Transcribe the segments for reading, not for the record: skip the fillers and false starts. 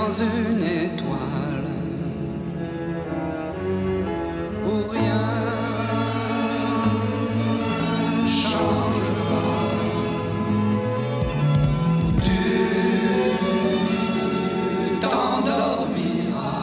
sans une étoile, où rien ne changera, où tu t'endormiras.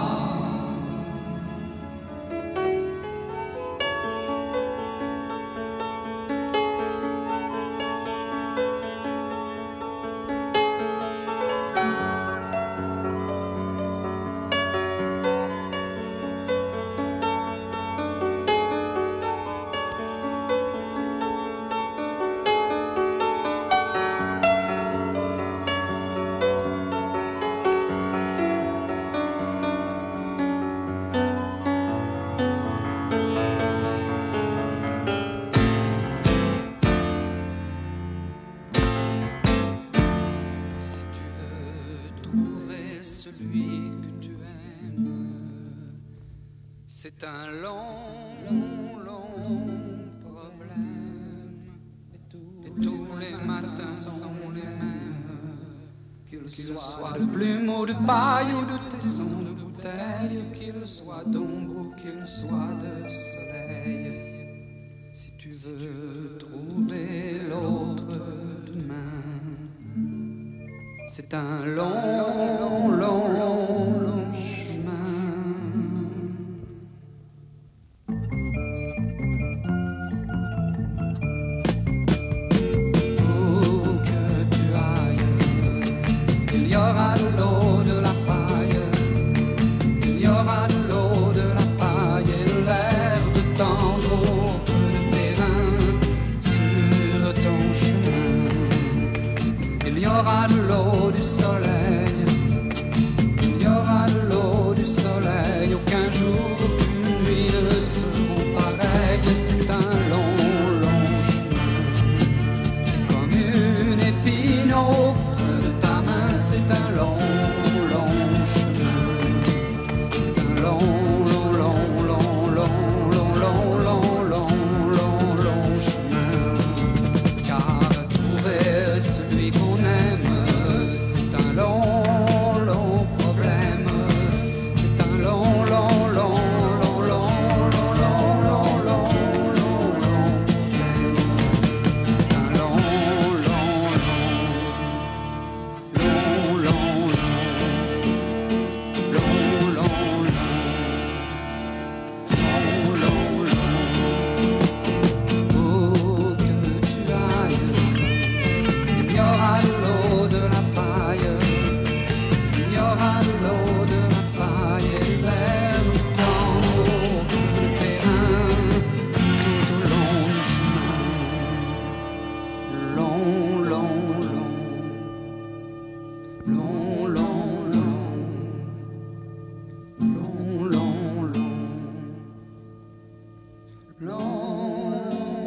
Celui que tu aimes, c'est un long, long problème. Et tous les matins sont les mêmes, qu'il soit de plume ou de paille ou de tesson de bouteille, qu'il soit d'ombre ou qu'il soit de soleil. Si tu veux trouver l'autre demain, c'est un long, long, long chemin. Où que tu ailles, il y aura de l'eau, de la paille. Il y aura de l'eau, de la paille et de l'air de tendre au peu de terrain sur ton chemin. Il y aura de l'eau, du soleil, il y aura de l'eau, du soleil. Aucun jour, aucune nuit ne seront pareils. C'est un long, long chemin. C'est comme une épine au creux de ta main. C'est un long, long chemin. C'est un long, long, long, long, long, long, long, long, long, long, long chemin. Car trouver celui qu'on aime, long, long problème. C'est un long, long, long, long, long, long, long, long, long, long, long problème. C'est un long, long, long, long, long, long, long, long, long, long, long. Où que tu ailles, il y aura de l'eau, de la paille. Il y aura de l'eau, de la paille et de l'air dans le terrain tout au long du chemin. Long, long, long, long, long, long, long, long, long, long.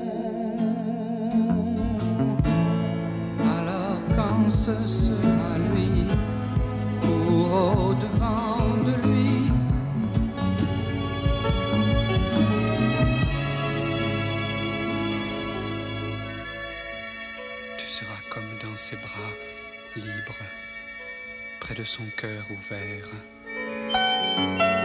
Alors quand ce sera lui, pour au-devant de lui, tu seras comme dans ses bras, libre, près de son cœur ouvert.